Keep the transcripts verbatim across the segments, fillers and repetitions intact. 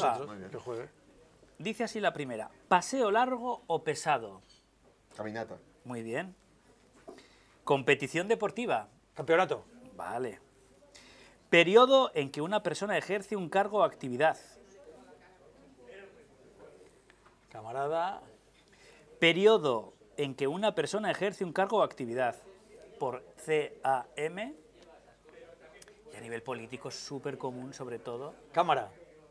juega. Que juegue. Dice así la primera. ¿Paseo largo o pesado? Caminata. Muy bien. ¿Competición deportiva? Campeonato. Vale. Periodo en que una persona ejerce un cargo o actividad. Camarada. Periodo en que una persona ejerce un cargo o actividad. Por C A M. Y a nivel político es súper común, sobre todo. Cámara.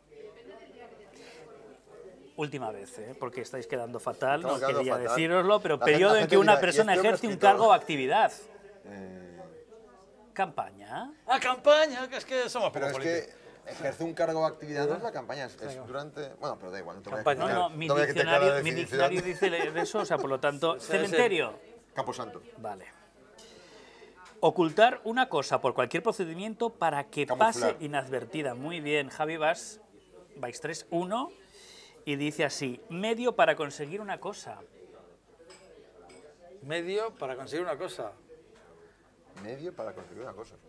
Última vez, ¿eh? Porque estáis quedando fatal, Estamos no quedando quería fatal. decíroslo, pero La gente- periodo la en gente que una dirá, ¿y persona este hombre ejerce un escritor? cargo o actividad. Eh, Campaña. Ah, campaña, que es que somos pero poco es políticos. que ejerce un cargo o actividad no es la campaña, es, es durante... Bueno, pero da igual, no te voy a Campaña. No, explicar. no, mi No voy a quitar la diccionario, mi definición. diccionario dice de eso, o sea, por lo tanto, Sí, sí. cementerio. Camposanto. Vale. Ocultar una cosa por cualquier procedimiento para que Camuflar. pase inadvertida. Muy bien, Javi, vas, vais tres uno y dice así, medio para conseguir una cosa. Medio para conseguir una cosa. Medio para conseguir una cosa.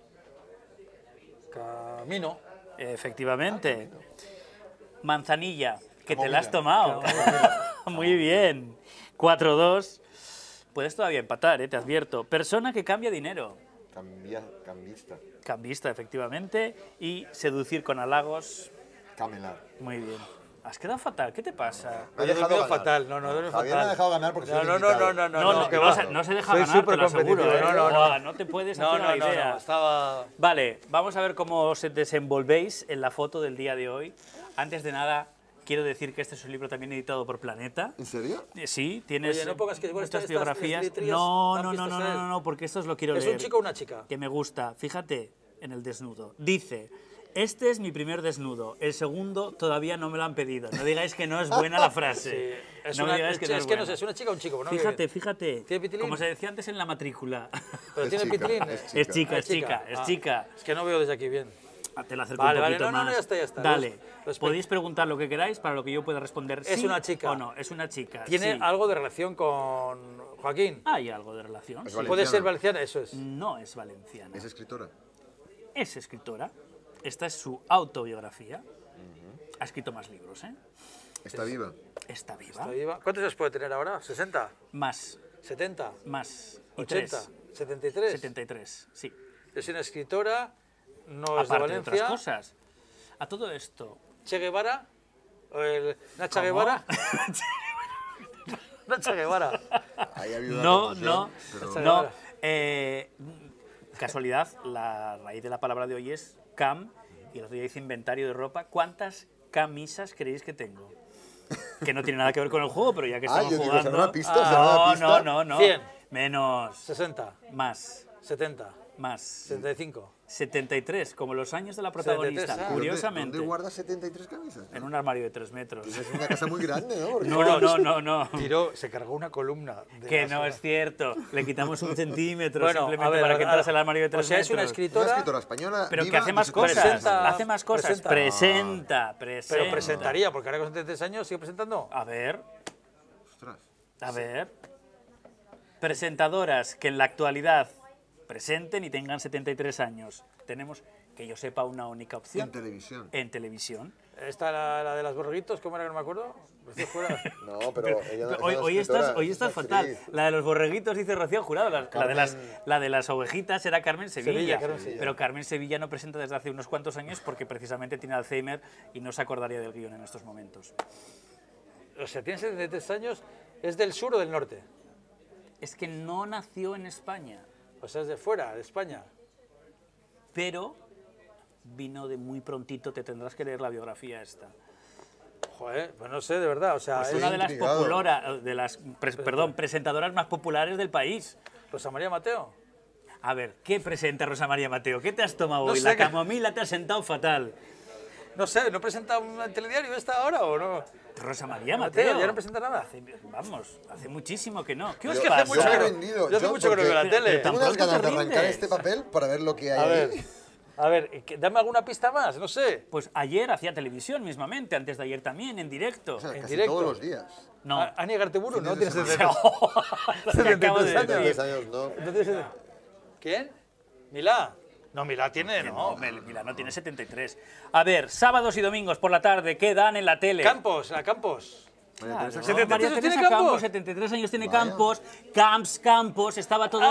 Camino. Efectivamente. Manzanilla, que te Camomila. la has tomado. Muy bien. cuatro dos. Puedes todavía empatar, ¿eh? Te advierto. Persona que cambia dinero. Cambia, cambista. Cambista, efectivamente. Y seducir con halagos. Camelar. Muy bien. Has quedado fatal, ¿qué te pasa? Me he Yo he dejado dormido ganar. fatal. No, no, he dormido Javier fatal. me ha dejado ganar porque No, soy el no, no, invitado. no, no, No, no, no, que no, va. se, no se deja Soy ganar, te súper lo aseguro. competitivo, ¿eh? no, no, Buah, no. no te puedes No, hacer no, una no, idea. no, estaba... Vale, vamos a ver cómo os desenvolvéis en la foto del día de hoy. Antes de nada, quiero decir que este es un libro también editado por Planeta. ¿En serio? Eh, Sí, tienes Oye, no pongas que igual estas estas biografías. letrillas No, dan no, no, pistas no, a no, él. no, no, porque estos lo quiero ¿Es leer. un chico o una chica? Que me gusta. Fíjate en el desnudo. Dice, este es mi primer desnudo. El segundo todavía no me lo han pedido. No digáis que no es buena la frase. Sí. Es no una, me digáis que es, no es es que no buena. sé, ¿es una chica o un chico? ¿No? Fíjate, fíjate. ¿Tiene pitilín? Como se decía antes en la matrícula. ¿Pero Es tiene chica, pitilín? es Es chica, Ah, es chica, es Ah, chica. Es que no veo desde aquí bien. Ah, Te la acerco Vale, un vale, poquito no, no, más. no, ya está, ya está. Dale. Respe- Podéis preguntar lo que queráis para lo que yo pueda responder Es sí una chica. o no. Es una chica. ¿Tiene sí. algo de relación con Joaquín? Hay algo de relación. Es sí. vale. ¿Puede ser valenciana. valenciana? Eso es. No es valenciana. ¿Es escritora? Es escritora. Esta es su autobiografía. Ha escrito más libros, ¿eh? ¿Está viva? Está viva. ¿Está viva? ¿Cuántos años puede tener ahora? ¿sesenta? Más, ¿setenta? más. Y ¿ochenta? tres. ¿setenta y tres? setenta y tres, sí. Es una escritora, no es de Aparte de otras Valencia. cosas. A todo esto. ¿Che Guevara? ¿O el Nacha ¿Cómo? Guevara? Nacha Guevara. Ahí ha habido una No, confusión, no, pero- no. Eh, casualidad, la raíz de la palabra de hoy es cam, y el otro día dice inventario de ropa. ¿Cuántas camisas creéis que tengo? Que no tiene nada que ver con el juego, pero ya que Ah, estamos yo digo, jugando... ¿será una pista? Ah, ¿será una no, pista? no, no, no. cien. Menos. sesenta, Más. setenta, Más. setenta y cinco. setenta y tres, como los años de la protagonista, setenta y tres, ah. ¿Dónde- curiosamente. ¿Dónde guardas setenta y tres camisas? En un armario de tres metros. Es una casa muy grande, ¿no? Porque- No, no, no, no. Tiró, se cargó una columna. de Que basura. no es cierto. Le quitamos un centímetro Bueno, simplemente a ver, para que a ver, entras al armario de tres o sea, es metros. una Una escritora, escritora española Pero que viva hace de más setenta y tres cosas. años. Presenta- Hace más cosas. presenta. Presenta, presenta. pero presentaría, porque ahora con setenta y tres años sigue presentando. A ver, Ostras. a ver. Presentadoras que en la actualidad presenten y tengan setenta y tres años. Tenemos, que yo sepa, una única opción. En televisión. En televisión. Esta, la, la de los borreguitos, ¿cómo era que no me acuerdo? Rocío Jurado. No, pero ella no, Hoy, ella no hoy es escritora, estás, hoy es estás una fatal. actriz. La de los borreguitos dice Rocío Jurado. La, la de, las, Carmen- la de las ovejitas era Carmen Sevilla. Sevilla, Carmen Sevilla. Pero Carmen Sevilla no presenta desde hace unos cuantos años porque precisamente tiene Alzheimer y no se acordaría del guión en estos momentos. O sea, tiene setenta y tres años, ¿es del sur o del norte? Es que no nació en España, O sea, es de fuera, de España. pero vino de muy prontito. Te tendrás que leer la biografía esta. Joder, pues no sé, de verdad, o sea, Es es una de las, intrigado. populora- de las pres- perdón, presentadoras más populares del país. Rosa María Mateo. A ver, ¿qué presenta Rosa María Mateo? ¿Qué te has tomado No hoy? sé La qué- camomila te ha sentado fatal. No sé, ¿no presenta un telediario esta ahora o no? Rosa María Mateo, Mateo. ya no presenta nada. Hace- vamos, hace muchísimo que no. ¿Qué Yo- os Es que hace pasa? mucho me he que no- rendido, yo hace yo mucho que no veo la porque tele. Pero Tengo unas tampoco ganas te de arrancar rindes. este papel para ver lo que hay A ver, ahí. a ver, que- dame alguna pista más, no sé. Pues ayer hacía televisión mismamente, antes de ayer también, en directo. O sea, en casi directo. todos los días. No. A- Ani Garteburu, ¿no? Fines Tienes de setenta y tres Lo que acabo de setenta y tres decir. Tres años, no. ¿No tienes setenta? ¿Quién? Milá. No, Milá tiene, No, ¿no? Milá no tiene setenta y tres. A ver, sábados y domingos por la tarde, ¿qué dan en la tele? Campos, a Campos. María Teresa Claro, ¿setenta y tres María años Teresa tiene Campos, Campos? setenta y tres años tiene Vaya. Campos, Camps, Campos, estaba todo...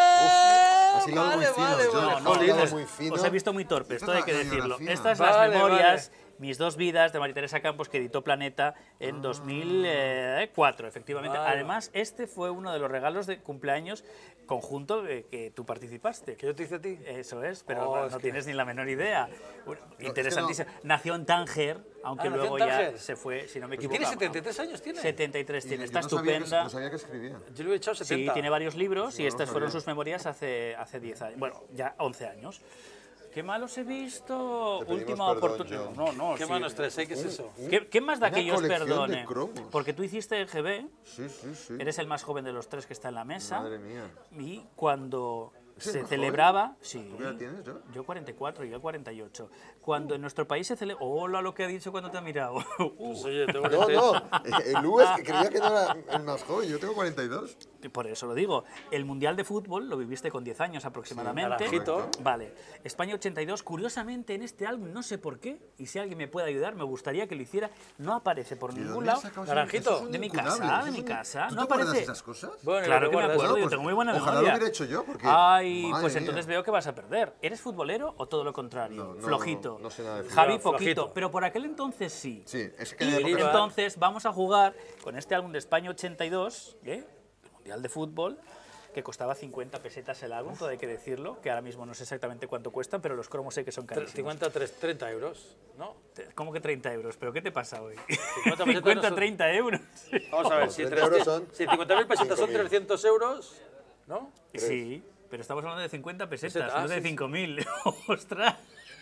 ¡Ah! Has hilado muy Vale, fino, vale, yo vale. No, has no, hilado os, muy fino. os he visto muy torpe, Esta esto hay es que la decirlo. biografía. Estas Vale, las memorias, vale. mis dos vidas de María Teresa Campos que editó Planeta en dos mil cuatro, efectivamente. Vale. Además, este fue uno de los regalos de cumpleaños conjunto de que tú participaste. ¿Que yo te hice a ti? Eso es, pero Oh, no, es no que- tienes ni la menor idea. Bueno, interesantísimo. Nació en Tánger, aunque Ah, nació luego en ya Tánger. se fue, si no me ¿Y equivoco. tiene setenta y tres años? ¿Tiene? setenta y tres tiene, Y está yo no sabía que- estupenda. No sabía que escribía. Yo le he echado Sí, setenta. tiene varios libros y no estas lo fueron sabía. sus memorias hace, hace diez años. Bueno, ya once años. Qué malos he visto. Te pedimos Última perdón, oportunidad. John. No, no, ¿Qué sí. manos tres? ¿Eh? ¿Qué es eso? ¿Qué, qué más da Una que yo os colección de perdone? cromos. Porque tú hiciste el G B, Sí, sí, sí. eres el más joven de los tres que está en la mesa. Madre mía. Y cuando ¿Es el se más celebraba. Sí. ¿Tú qué edad tienes, John? Yo cuarenta y cuatro y yo cuarenta y ocho. Cuando en nuestro país se celebra. Hola, lo que ha dicho cuando te ha mirado. Uh, Pues oye, tengo No, cuarenta y ocho. no, eh, el U es que creía que no era el más joven, yo tengo cuarenta y dos. Por eso lo digo. El Mundial de Fútbol lo viviste con diez años aproximadamente. naranjito. Vale. España ochenta y dos, curiosamente en este álbum, no sé por qué, y si alguien me puede ayudar, me gustaría que lo hiciera. No aparece por ¿De ningún dónde lado. has sacado eso? Naranjito. Eso es un De mi incunable, casa, eso de es mi un- casa. ¿Tú No te acuerdas de aparece. esas cosas? Bueno, Claro lo que me recuerdas. acuerdo, No, yo pues, tengo muy buena ojalá memoria. lo hubiera hecho yo, porque... Ay, madre pues mía. entonces veo que vas a perder. ¿Eres futbolero o todo lo contrario? No, no, Flojito. no, no sé nada de fútbol. Javi, No, poquito. flojito. Pero por aquel entonces sí. Sí, es que Y en época- Iba. entonces vamos a jugar con este álbum de España ochenta y dos, ¿eh? El Mundial de Fútbol, que costaba cincuenta pesetas el álbum, todo hay que decirlo, que ahora mismo no sé exactamente cuánto cuestan, pero los cromos sé que son carísimos. cincuenta, treinta euros, ¿no? ¿Cómo que treinta euros? ¿Pero qué te pasa hoy? cincuenta pesetas no son- treinta euros. Vamos a ver, si, treinta tres- euros son si cincuenta mil pesetas son cinco mil. trescientos euros, ¿no? Sí, pero estamos hablando de cincuenta pesetas, Peseta, ah, no de sí, sí. cinco mil. ¡Ostras!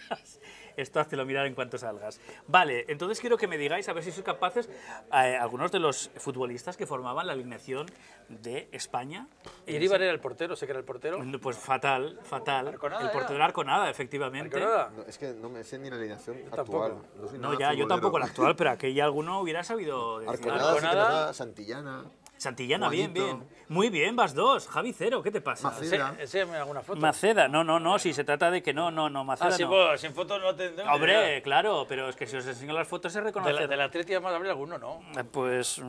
Esto hazlo mirar en cuanto salgas. Vale, entonces quiero que me digáis, a ver si sois capaces, eh, algunos de los futbolistas que formaban la alineación de España. Iríbar era el portero, sé que era el portero. Pues fatal, fatal. Arconada El portero era. Arconada, efectivamente. ¿Arconada? No, es que no me sé ni la alineación tampoco. actual. No, soy No, nada ya, yo futbolero. tampoco la actual, pero aquella alguno hubiera sabido decir. Arconada, sí que Arconada. nos da, Santillana, Santillana, bien, Juanito. bien. Muy bien, vas dos. Javi cero, ¿qué te pasa? Maceda. Ense- Enséñame alguna foto. Maceda, no, no, no, si se trata de que no, no, no, Maceda Ah, sí, no. pues, sin fotos no te... no, Hombre, claro, pero es que si os enseño las fotos se De reconoce. la, de la Atleti además habría alguno, ¿no? Eh, Pues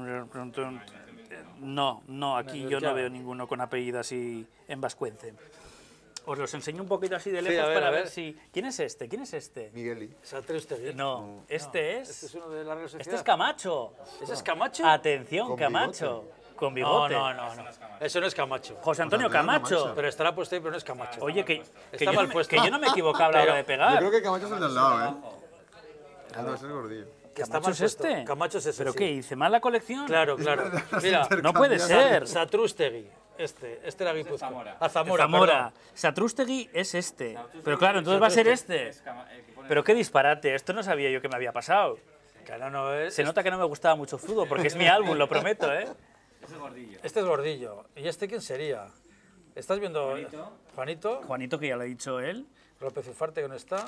no, no, aquí yo no veo ninguno con apellido así en vascuence. Os los enseño un poquito así de Sí, lejos a ver, para a ver. ver. si... ¿Quién es este? ¿Quién es este? Migueli. Satrustegui. No, este Este es... es uno de la Real Sociedad. Este es Camacho. ¿Ese es Camacho? Atención, Con Camacho. Con No, bigote. no, no, no. Eso no es Camacho. José Antonio José Antonio Camacho. Camacho. Pero estará puesto ahí, pero no es Camacho. Oye, que, que, Está yo mal no me, puesto. que yo no me equivocaba a la hora de Yo pegar. creo que Camacho es el de al lado, ¿eh? Ah, no, ese es gordillo. Que está ¿Camacho mal es puesto. este? Camacho es ese, ¿Pero sí. qué? ¿Hice mal la colección? Claro, claro. Mira, No puede ser. Satrustegui. Este, este era Guipúzcoa. A Zamora, Zamora. perdón. Satrústegui es este. Pero claro, entonces va a ser este. Pero qué disparate, esto no sabía yo que me había pasado. Claro, no es. Se nota que no me gustaba mucho el fútbol, porque es mi álbum, lo prometo, ¿eh? Este es Gordillo. ¿Y este quién sería? ¿Estás viendo? Juanito. Juanito. Juanito, que ya lo ha dicho él. López Ufarte, que no está.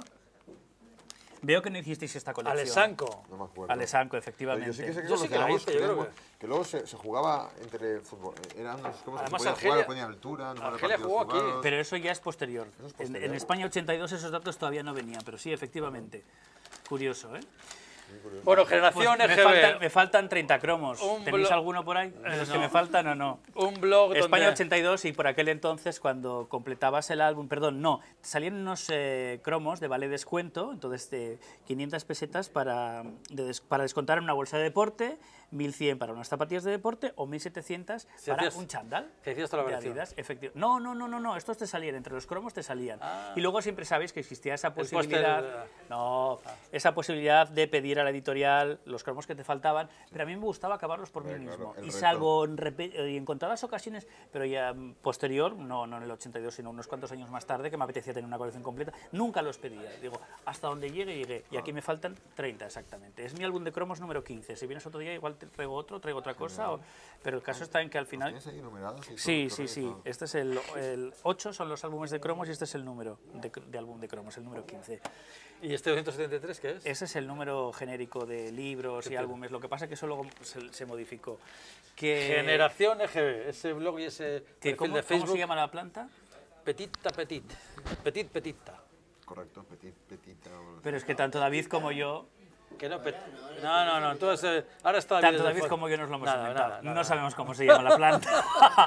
Veo que no hicisteis esta colección. Alessanco. No me acuerdo. Alessanco, Pero efectivamente. yo sí que sé que Yo sí que la conocíamos, hice, yo creo creemos, que luego se, se jugaba entre fútbol. Eran unos cromos que se Además, podía Argelia- jugar, ponía altura, número de Argelia partidos jugó aquí. jugados. Pero eso ya es posterior. es En, posterior. en España ochenta y dos esos datos todavía no venían, pero sí, efectivamente. Curioso, ¿eh? Bueno, Pues generación me, E G faltan, B. me faltan treinta cromos. Un ¿Tenéis blo- alguno por ahí? ¿De los que me faltan o no? Un blog España donde... ochenta y dos y por aquel entonces cuando completabas el álbum, perdón, no, salían unos eh, cromos de vale descuento, entonces de quinientas pesetas para, de des- para descontar en una bolsa de deporte, mil cien para unas zapatillas de deporte o mil setecientos Si para hacías- un chándal. si hacías toda la de variación. Adidas, efectivo. No, no, no, no, no, estos te salían, entre los cromos te salían. Ah. Y luego siempre sabéis que existía esa póster posibilidad, de- no, esa posibilidad de pedir a la editorial los cromos que te faltaban, pero a mí me gustaba acabarlos por mí Hombre, claro, mismo. el Y reto. salvo en, repe- eh, en contadas ocasiones, pero ya mm, posterior, no, no en el ochenta y dos, sino unos cuantos años más tarde, que me apetecía tener una colección completa, nunca los pedía. Digo, hasta donde llegue, llegué. Y aquí me faltan treinta exactamente. Es mi álbum de cromos número quince. Si vienes otro día, igual te traigo otro, traigo otra cosa, o- pero el caso está en que al final... ¿Tienes ahí numeradas? y todo, Sí, todo sí, y sí. todo? Este es el, el ocho, son los álbumes de cromos y este es el número de, de álbum de cromos, el número quince. ¿Y este doscientos setenta y tres qué es? Ese es el número genérico de libros y álbumes. Lo que pasa es que eso luego se, se modificó. Que, Generación E G B. Ese blog y ese que perfil ¿cómo, de cómo Facebook. se llama la planta? petita, petit. Petit, petita. Correcto, petit, petita. Pero es que tanto David como yo, Que no, pet... no, no, no, entonces, eh, ahora está tanto desde David fuera. como yo nos lo hemos Nada, inventado. nada, nada. No sabemos cómo se llama la planta.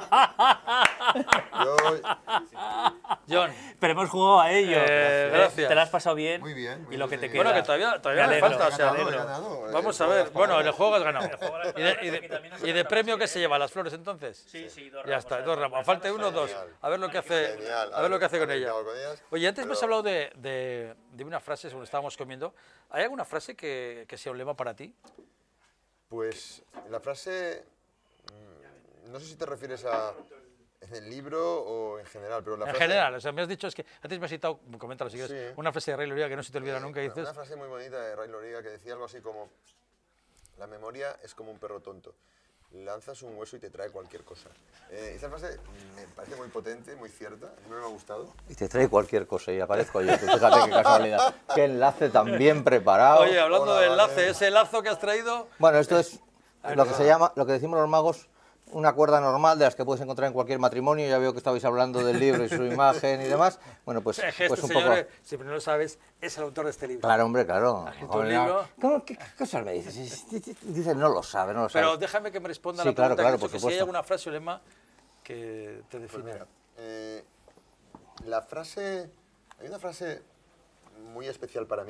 Yo, John, Pero hemos jugado a ello. Eh, gracias. Te la has pasado bien. Muy bien, muy Y lo que bien. te queda. bueno, que todavía, todavía Me me alegro, falta, o he sea, ganado, he alegro. ganado, eh, vamos a todas ver, las bueno, en el palabras. juego has ganado. juego has ¿Y de, ganado, y de- aquí también nos y de tratamos premio bien. qué se lleva? ¿Las flores entonces? Sí, sí, dos Ya ramos, está, además. dos ramos. Falta uno o dos. A ver lo que hace, Genial, a ver lo que hace con ver, ella. acabo con ellas, Oye, antes me has pero- hablado de, de, de una frase según estábamos comiendo. ¿Hay alguna frase que, que sea un lema para ti? Pues la frase, mm, no sé si te refieres a en el libro o en general, pero la En frase... general, o sea, me has dicho, es que antes me has citado, coméntalo si quieres, Sí. una frase de Rey Loriga que no se te olvida Sí, nunca, una- dices, Una frase muy bonita de Ray Loriga que decía algo así como: la memoria es como un perro tonto. Lanzas un hueso y te trae cualquier cosa. Eh, esa frase me parece muy potente, muy cierta, no me ha gustado. Y te trae cualquier cosa y aparezco yo. Tú fíjate qué casualidad. Qué enlace tan bien preparado. oye, hablando Hola, de vale. enlace, ese lazo que has traído, Bueno, esto es lo que se llama, lo que decimos los magos, una cuerda normal de las que puedes encontrar en cualquier matrimonio. Ya veo que estabais hablando del libro y su imagen y demás. Bueno, pues, es que pues este un señor, poco... eh, si no lo sabes, es el autor de este libro. Claro, hombre, claro. escrito un libro. ¿Cómo, qué, qué cosas me dices? Dices, no lo sabe, no lo sabe. Pero déjame que me responda Sí, la claro, pregunta claro, que, he hecho, por que si hay supuesto. alguna frase o lema que te Pues define. mira, eh, la frase, hay una frase muy especial para mí,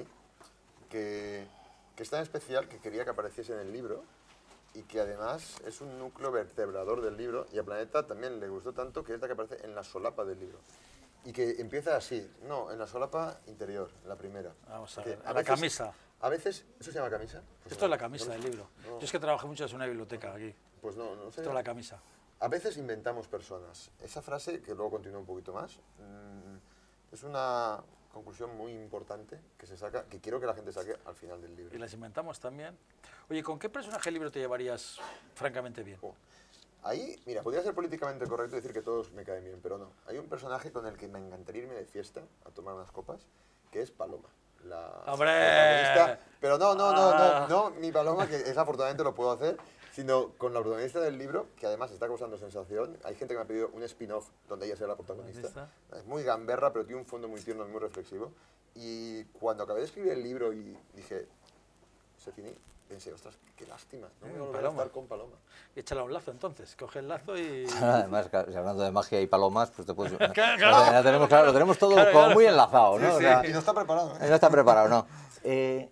que, que es tan especial que quería que apareciese en el libro y que además es un núcleo vertebrador del libro, y a Planeta también le gustó tanto que es la que aparece en la solapa del libro. Y que empieza así, no, en la solapa interior, la primera. Vamos a Que ver, a la veces- camisa. A veces, ¿eso se llama camisa? Pues Esto es no, la camisa no, del libro. no, Yo es que trabajé mucho en una biblioteca aquí. Pues no, no sé. Esto es la camisa. A veces inventamos personas. Esa frase, que luego continúa un poquito más, mm, es una conclusión muy importante que se saca, que quiero que la gente saque al final del libro. Y las inventamos también. Oye, ¿con qué personaje del libro te llevarías francamente bien? Oh. Ahí, mira, podría ser políticamente correcto decir que todos me caen bien, pero no. Hay un personaje con el que me encantaría irme de fiesta a tomar unas copas, que es Paloma. La ¡Hombre! protagonista. Pero no, no, no, Ah. no, no, mi Paloma, que es afortunadamente lo puedo hacer, sino con la protagonista del libro, que además está causando sensación. Hay gente que me ha pedido un spin-off donde ella sea la protagonista. ¿Protagonista? Es muy gamberra, pero tiene un fondo muy tierno y muy reflexivo. Y cuando acabé de escribir el libro y dije, se finí, pensé, ostras, qué lástima, no me voy a volver a Paloma. estar con Paloma. Y échala un lazo entonces, coge el lazo y... Además, claro, si hablando de magia y palomas, pues te puedes... Claro, Ya tenemos, claro, lo tenemos todo Claro, como claro. muy enlazado, ¿no? Sí, O sí, sea, y no está preparado, ¿eh? no está preparado, ¿no? Eh,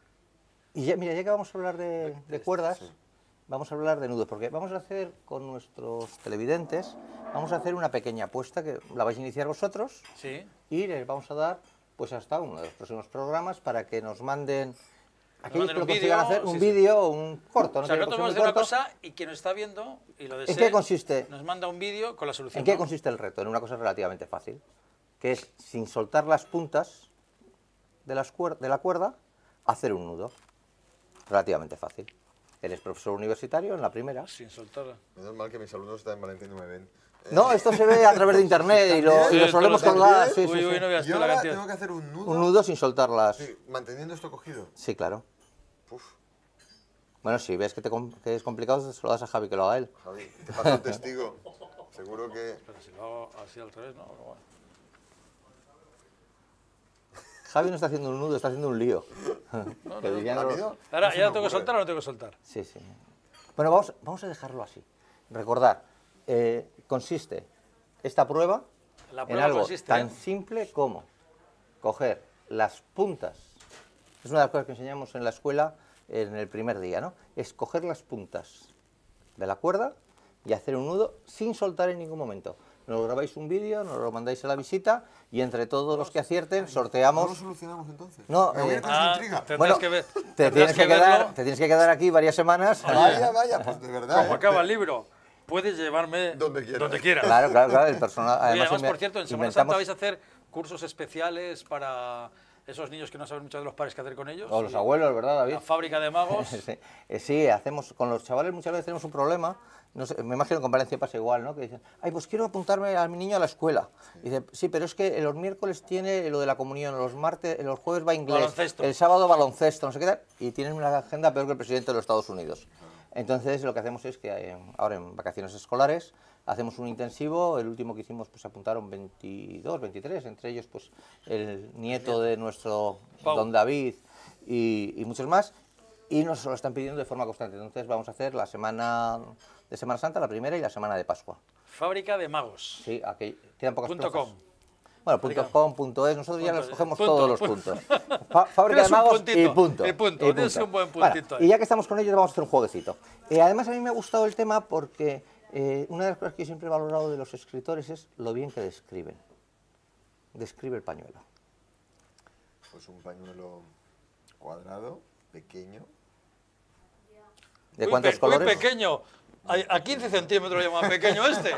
y ya, mira, ya que vamos a hablar de, de cuerdas, vamos a hablar de nudos, porque vamos a hacer con nuestros televidentes, vamos a hacer una pequeña apuesta que la vais a iniciar vosotros Sí. y les vamos a dar pues hasta uno de los próximos programas para que nos manden aquellos manden que lo un consigan vídeo, hacer un sí, sí. vídeo o un corto, O no sea, tiene nosotros por vamos a qué hacer muy una corto. cosa y quien nos está viendo y lo desee, qué consiste? nos manda un vídeo con la solución. ¿En qué ¿no? consiste el reto? En una cosa relativamente fácil, que es, sin soltar las puntas de, las cuer- de la cuerda, hacer un nudo. Relativamente fácil. Él es profesor universitario en la primera. Sin soltarla. Menos mal que mis alumnos están en Valencia y no me ven. Eh, No, esto se ve a través de internet y lo, y lo Sí, solemos esto lo colgar. también. Sí, sí, Uy, uy, sí. no veas tú yo la ahora cantidad. tengo que hacer un nudo, Un nudo sin soltar las... sí, manteniendo esto cogido. Sí, claro. Uf, Bueno, si ves que, te com- que es complicado, se lo das a Javi que lo haga él. Javi, te paso el testigo. Seguro que... Pero si lo hago así al revés, no, pero bueno. Javi no está haciendo un nudo, está haciendo un lío. Que dirían los- rápido. Ahora, No se ¿ya me lo tengo que ocurre. soltar o no tengo que soltar? Sí, sí. Bueno, vamos, vamos a dejarlo así. Recordar, eh, consiste esta prueba La en prueba algo consiste tan en- simple como coger las puntas. Es una de las cosas que enseñamos en la escuela en el primer día, ¿no? Es coger las puntas de la cuerda y hacer un nudo sin soltar en ningún momento. Nos grabáis un vídeo, nos lo mandáis a la visita y entre todos los que acierten ¿No lo sorteamos... solucionamos entonces? No, me voy eh, a con Ah, esa intriga. tendrás Bueno, que ver. te tendrás tienes que, quedar, verlo. te tienes que quedar aquí varias semanas. Vaya, vaya, pues de verdad. Como ¿eh? acaba el libro, puedes llevarme Donde quieras. Donde quieras. Claro, claro, claro, el personal... Oye, además, inve- por cierto, en Semana inventamos- Santa vais a hacer cursos especiales para esos niños que no saben mucho de los padres qué hacer con ellos. O los y abuelos, ¿verdad, David? La fábrica de magos. Sí, eh, sí, hacemos, con los chavales muchas veces tenemos un problema, no sé, me imagino que con Valencia pasa igual, ¿no? Que dicen, ay, pues quiero apuntarme a mi niño a la escuela. Y dice, sí, pero es que los miércoles tiene lo de la comunión, los martes, los jueves va inglés, Baloncesto. el sábado baloncesto, no sé qué tal, y tienen una agenda peor que el presidente de los Estados Unidos. Entonces lo que hacemos es que eh, ahora en vacaciones escolares hacemos un intensivo, el último que hicimos pues apuntaron veintidós, veintitrés, entre ellos pues el nieto de nuestro Pau. don David y, y muchos más, y nos lo están pidiendo de forma constante. Entonces vamos a hacer la semana de Semana Santa, la primera, y la semana de Pascua. Fábrica de magos. Sí, aquí quedan pocas Punto plazas. com. Bueno, punto com, punto es, nosotros ya Punto los cogemos punto, todos los punto. puntos. Fa- Fábrica de Tienes un magos puntito, y punto. y punto, tienes un buen Bueno, puntito ahí. y ya que estamos con ellos vamos a hacer un jueguecito. Eh, además a mí me ha gustado el tema porque eh, una de las cosas que yo siempre he valorado de los escritores es lo bien que describen. Describe el pañuelo. Pues un pañuelo cuadrado, pequeño. ¿De Muy cuántos pe- colores? Muy pequeño. A, a quince centímetros llama pequeño este.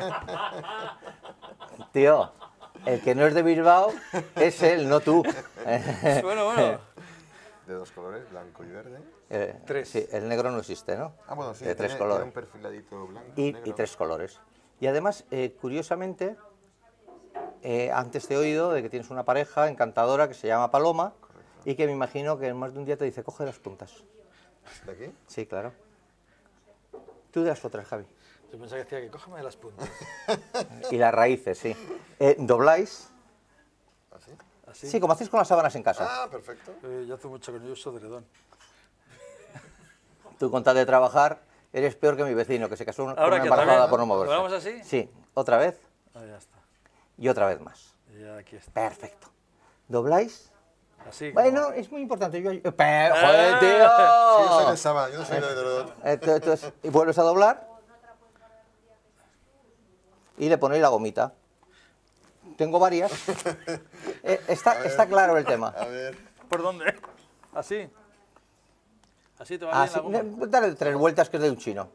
Tío, el que no es de Bilbao es él, no tú. Bueno, bueno. De dos colores, blanco y verde. Eh, Tres. Sí, el negro no existe, ¿no? Ah, bueno, sí, De tres tiene, colores. tiene un perfiladito blanco, y, negro. y tres colores. Y además, eh, curiosamente, eh, antes te he oído de que tienes una pareja encantadora que se llama Paloma y que me imagino que en más de un día te dice, coge las puntas. ¿De aquí? Sí, claro. Tú de las otras, Javi. Yo pensaba que decía que cógeme de las puntas. Y las raíces, sí. Eh, ¿Dobláis? ¿Así? Así. Sí, como hacéis con las sábanas en casa. Ah, perfecto. Eh, yo hace mucho que no uso edredón. Tú con tal de trabajar, eres peor que mi vecino, que se casó con Ahora una que embarazada también, por no moverse. ¿lo vamos así? Sí, otra vez Ah, ya está. y otra vez más. Ya aquí está. Perfecto. ¿Dobláis? Así. Bueno, como- es muy importante. Yo, yo- ¡Pero, joder, ¡Eh! Sí, yo soy tío! de sábana, yo no soy de edredón. Entonces, y vuelves a doblar y le ponéis la gomita. Tengo varias. Eh, está, está claro el tema. A ver. ¿Por dónde? Así. Así te va Así, bien la goma. dale tres vueltas que es de un chino.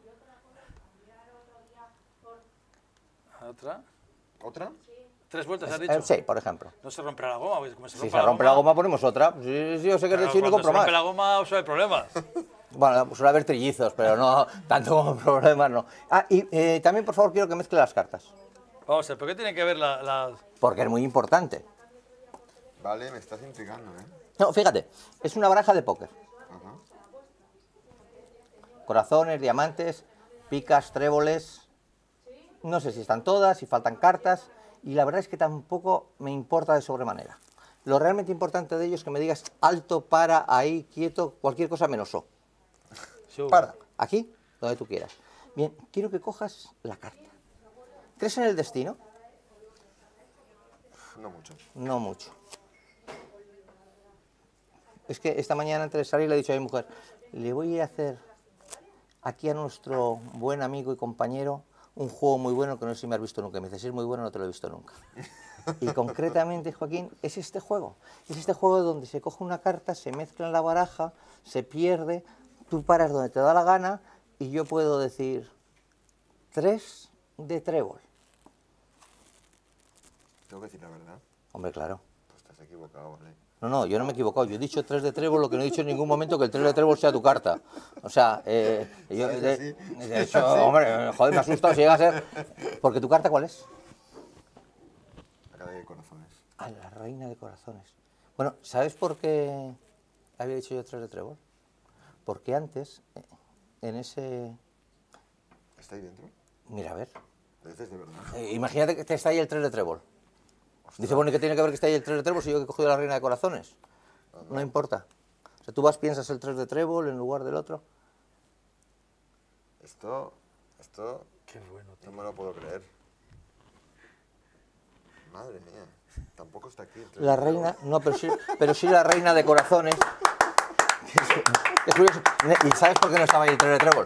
Otra. ¿Otra? Tres vueltas, has Eh, dicho. sí, por ejemplo. No se romperá la goma. pues, como se Si rompa se rompe la goma ponemos otra. Sí, sí, yo sé que es de Claro, chino y cuando compro se rompe la más. goma suele problemas. Bueno, pues suele haber trillizos, pero no tanto como problemas, no. Ah, y eh, también, por favor, quiero que mezcle las cartas. Vamos a ver, ¿por qué tiene que ver la, la- Porque es muy importante. Vale, me estás intrigando, ¿eh? No, fíjate, es una baraja de póker. Ajá. Corazones, diamantes, picas, tréboles. No sé si están todas, si faltan cartas. Y la verdad es que tampoco me importa de sobremanera. Lo realmente importante de ello es que me digas alto, para, ahí, quieto, cualquier cosa menos o. Sí, Para, aquí, donde tú quieras. Bien, quiero que cojas la carta. ¿Crees en el destino? No mucho. No mucho. Es que esta mañana antes de salir le he dicho a mi mujer, le voy a hacer aquí a nuestro buen amigo y compañero un juego muy bueno que no sé si me has visto nunca. Me dice, si es muy bueno, no te lo he visto nunca. Y concretamente, Joaquín, es este juego. Es este juego donde se coge una carta, se mezcla en la baraja, se pierde, tú paras donde te da la gana y yo puedo decir tres de trébol. Tengo que decir la verdad. Hombre, claro. Pues estás equivocado, ¿vale? No, no, yo no me he equivocado. Yo he dicho tres de trébol, lo que no he dicho en ningún momento que el tres de trébol sea tu carta. O sea, eh, yo, ¿Sabes de, así? de hecho, hombre, joder, me ha asustado si llega a ser... Porque tu carta, ¿cuál es? Acá de corazones. A la reina de corazones. Bueno, ¿sabes por qué había dicho yo tres de trébol? Porque antes, eh, en ese... ¿Está ahí dentro? Mira, a ver. Lo dices de verdad. Eh, imagínate que está ahí el tres de trébol. Dice, bueno, ¿y qué tiene que ver que está ahí el tres de trébol si yo que he cogido la reina de corazones? No importa. O sea, tú vas, piensas el tres de trébol en lugar del otro. Esto, esto, Qué bueno, tío. no me lo puedo creer. Madre mía, tampoco está aquí. el tres La de reina, trébol. no, pero sí, pero sí la reina de corazones. Es curioso. ¿Y sabes por qué no estaba ahí el tres de trébol?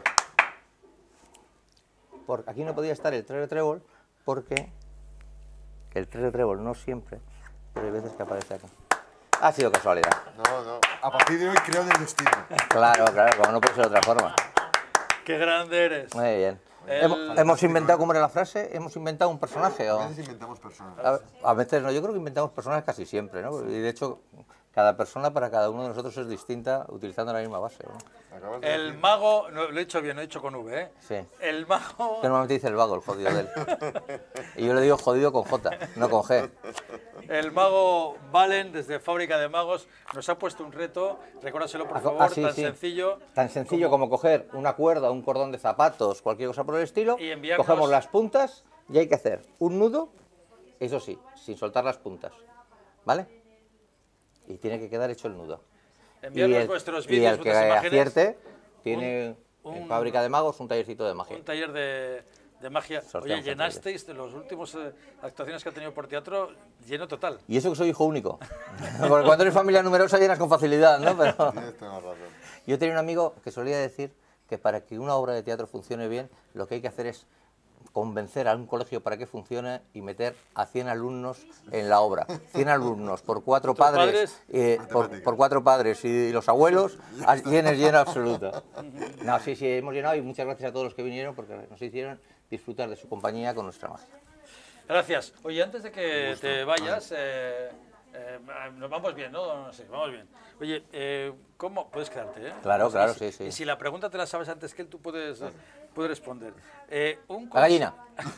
Porque aquí no podía estar el tres de trébol porque el tres de trébol no siempre, pero hay veces que aparece aquí. Ha sido casualidad. No, no. A partir de hoy creo en el destino. Claro, claro, como no puede ser de otra forma. Qué grande eres. Muy bien. El- Hemos, hemos inventado, ¿cómo era la frase? ¿Hemos inventado un personaje? O... A veces inventamos personas. A, a veces no, yo creo que inventamos personajes casi siempre, ¿no? Y de hecho, cada persona para cada uno de nosotros es distinta utilizando la misma base, ¿no? Acabas de El decir- mago, no, lo he dicho bien, lo he dicho con V, ¿eh? Sí. El mago... Que normalmente dice el vago, el jodido de él. Y yo le digo jodido con J, no con G. El mago Valen, desde Fábrica de Magos, nos ha puesto un reto, recuérdaselo por Ah, favor, ah, sí, tan sí. sencillo. Tan sencillo como... coger una cuerda, un cordón de zapatos, cualquier cosa por el estilo, Y enviarnos- cogemos las puntas y hay que hacer un nudo, eso sí, sin soltar las puntas, ¿vale? Y tiene que quedar hecho el nudo. Enviarnos y el, vuestros y vídeos, el que vuestras imágenes. acierte tiene un- en Fábrica de Magos un tallercito de magia. Un taller de, de magia. Sorteamos Oye, el llenasteis de las últimas eh, actuaciones que ha tenido por teatro, lleno total. Y eso que soy hijo único. Porque cuando eres familia numerosa llenas con facilidad, ¿no? Pero Tienes toda la razón. yo tenía un amigo que solía decir que para que una obra de teatro funcione bien, lo que hay que hacer es convencer a un colegio para que funcione y meter a cien alumnos en la obra. cien alumnos por cuatro ¿Tus padres, padres? eh, por, por cuatro padres y los abuelos, tienes lleno absoluto. No, sí, sí, hemos llenado y muchas gracias a todos los que vinieron porque nos hicieron disfrutar de su compañía con nuestra magia. Gracias. Oye, antes de que te vayas, eh, eh, nos vamos bien, ¿no? No sé, vamos bien. Oye, eh, ¿cómo? Puedes quedarte, ¿eh? Claro, Y claro, si- sí, sí. Y si la pregunta te la sabes antes que él, tú puedes, eh, puedes responder. Eh, un La conse- gallina.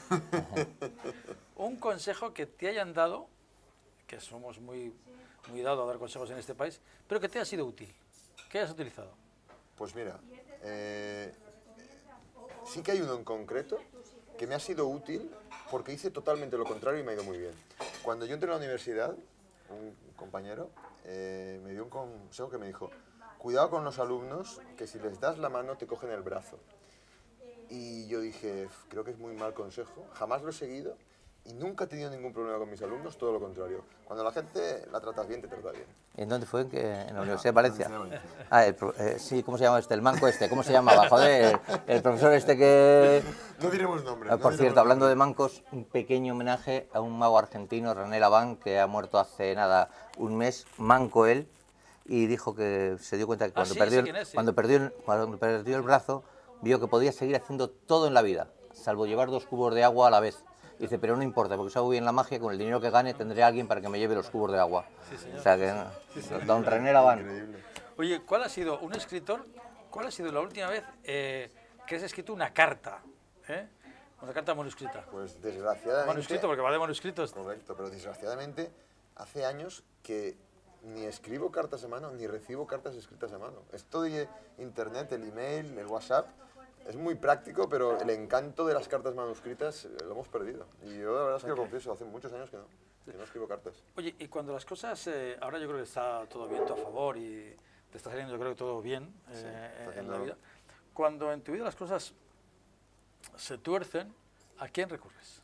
Un consejo que te hayan dado, que somos muy, muy dados a dar consejos en este país, pero que te haya sido útil, que hayas utilizado. Pues mira, eh, sí que hay uno en concreto que me ha sido útil porque hice totalmente lo contrario y me ha ido muy bien. Cuando yo entré a la universidad, un compañero eh, me dio un consejo que me dijo: cuidado con los alumnos, que si les das la mano te cogen el brazo. Y yo dije, creo que es muy mal consejo, jamás lo he seguido y nunca he tenido ningún problema con mis alumnos, todo lo contrario. Cuando la gente la tratas bien, te trata bien. ¿En dónde fue? ¿En, qué? ¿En la Universidad de Valencia? Universidad de Valencia. Ah, el pro- eh, sí, ¿cómo se llama este? El manco este, ¿cómo se llamaba? Joder, el, el profesor este que... No diremos nombres. Ah, no por diremos cierto, hablando de nombres. mancos, un pequeño homenaje a un mago argentino, René Laván, que ha muerto hace nada, un mes, manco él, y dijo que se dio cuenta que Ah, cuando, sí, perdió, sé el, quién es, sí. cuando, perdió, el- cuando perdió el brazo, vio que podía seguir haciendo todo en la vida, salvo llevar dos cubos de agua a la vez. Dice, pero no importa, porque sabe bien la magia, con el dinero que gane tendré a alguien para que me lleve los cubos de agua. O sea que, no, don René Laván. Increíble. Oye, ¿cuál ha sido un escritor, cuál ha sido la última vez eh, que has escrito una carta? ¿Eh? Una carta manuscrita. Pues desgraciadamente... Manuscrito, porque va de manuscritos. Correcto, pero desgraciadamente hace años que ni escribo cartas a mano ni recibo cartas escritas a mano. Esto de internet, el email, el WhatsApp, es muy práctico, pero el encanto de las cartas manuscritas eh, lo hemos perdido. Y yo la verdad es que lo confieso, hace muchos años que no, que no escribo cartas. Oye, y cuando las cosas, eh, ahora yo creo que está todo viento a favor y te está saliendo yo creo que todo bien eh, está en la haciendo- vida. Cuando en tu vida las cosas se tuercen, ¿a quién recurres?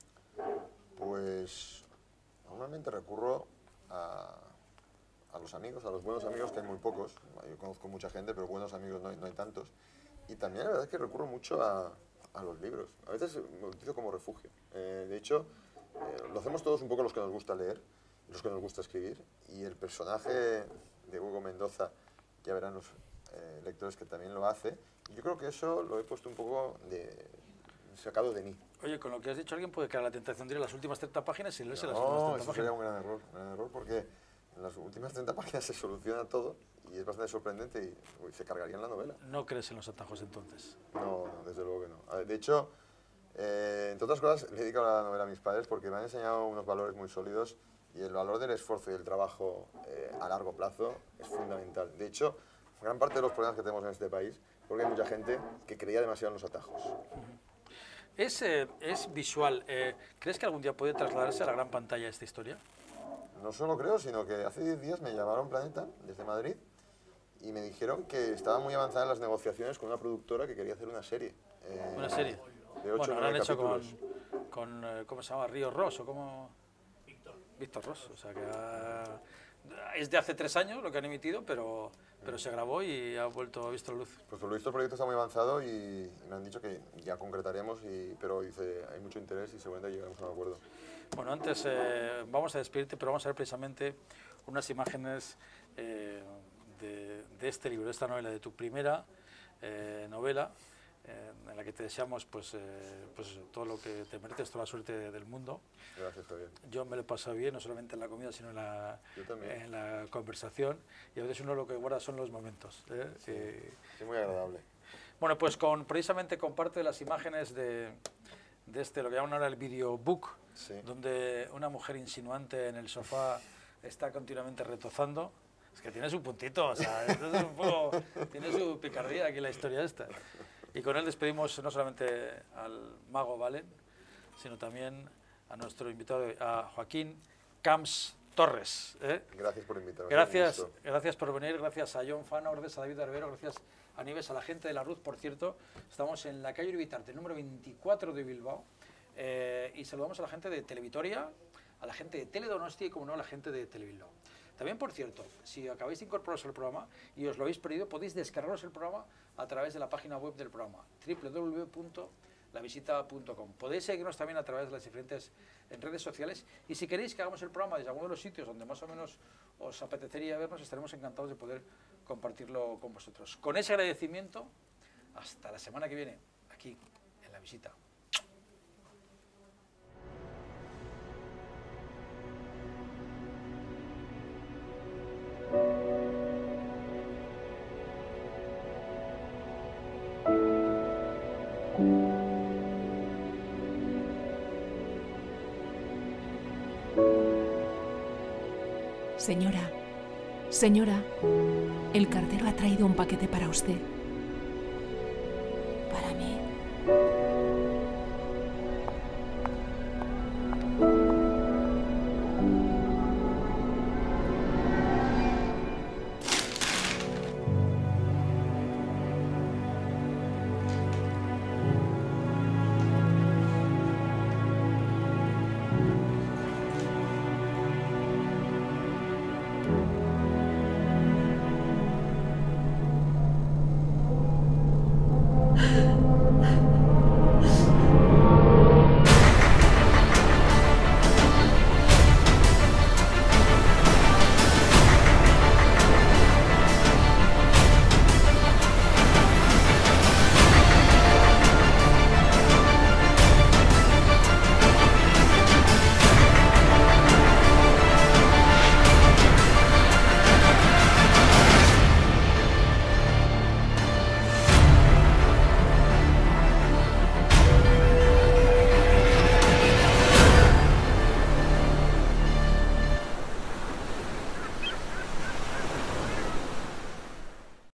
Pues normalmente recurro a, a los amigos, a los buenos amigos, que hay muy pocos. Yo conozco mucha gente, pero buenos amigos no hay, no hay tantos. Y también la verdad es que recurro mucho a, a los libros. A veces me utilizo como refugio. Eh, de hecho, eh, lo hacemos todos un poco los que nos gusta leer, los que nos gusta escribir. Y el personaje de Hugo Mendoza, ya verán los eh, lectores que también lo hace. Yo creo que eso lo he puesto un poco de, sacado de mí. Oye, con lo que has dicho, alguien puede caer a la tentación de ir a las últimas treinta páginas y leerse las No, últimas treinta eso sería páginas. un gran error, un gran error porque en las últimas treinta páginas se soluciona todo y es bastante sorprendente y uy, se cargaría en la novela. No crees en los atajos entonces. No, no, desde luego que no. A ver, de hecho, eh, entre otras cosas, le he dedicado la novela a mis padres porque me han enseñado unos valores muy sólidos y el valor del esfuerzo y del trabajo eh, a largo plazo es fundamental. De hecho, gran parte de los problemas que tenemos en este país porque hay mucha gente que creía demasiado en los atajos. Es, eh, es visual. eh, ¿Crees que algún día puede trasladarse a la gran pantalla esta historia? No solo creo, sino que hace diez días me llamaron Planeta desde Madrid y me dijeron que estaba muy avanzada en las negociaciones con una productora que quería hacer una serie. eh, ¿Una serie? De ocho Bueno, o ahora han nueve hecho con, capítulos. con eh, ¿cómo se llama? Río Ross o cómo... Víctor. Víctor Ross. O sea que ha- es de hace tres años lo que han emitido, pero, pero se grabó y ha vuelto, ha visto la luz. Pues por lo visto el proyecto está muy avanzado y, y me han dicho que ya concretaremos, y, pero dice, hay mucho interés y seguramente llegaremos a un acuerdo. Bueno, antes eh, vamos a despedirte, pero vamos a ver precisamente unas imágenes eh, de, de este libro, de esta novela, de tu primera eh, novela, eh, en la que te deseamos pues, eh, pues eso, todo lo que te mereces, toda la suerte del mundo. Gracias, Javier. Yo me lo he pasado bien, no solamente en la comida, sino en la, Yo también. en la conversación, y a veces uno lo que guarda son los momentos. ¿eh? Sí, Eh, sí, muy agradable. bueno, pues con, precisamente comparte las imágenes de, de este, lo que llaman ahora el videobook, Sí. donde una mujer insinuante en el sofá está continuamente retozando. Es que tiene su puntito, o sea, esto es un poco, tiene su picardía aquí la historia esta. Y con él despedimos no solamente al mago Valen, sino también a nuestro invitado, a Joaquín Camps Torres. ¿eh? Gracias por invitarme. Gracias, un gusto. gracias por venir, gracias a John Fano, gracias a David Arbero, gracias a Nieves, a la gente de la Ruz, por cierto. Estamos en la calle Uribitarte, número veinticuatro de Bilbao, eh, y saludamos a la gente de Televitoria, a la gente de Teledonostia y, como no, a la gente de Telebilbao. También, por cierto, si acabáis de incorporaros al programa y os lo habéis perdido, podéis descargaros el programa a través de la página web del programa, doble u doble u doble u punto la visita punto com. Podéis seguirnos también a través de las diferentes en redes sociales, y si queréis que hagamos el programa desde alguno de los sitios donde más o menos os apetecería vernos, estaremos encantados de poder compartirlo con vosotros. Con ese agradecimiento, hasta la semana que viene, aquí en La Visita. Señora, señora, el cartero ha traído un paquete para usted.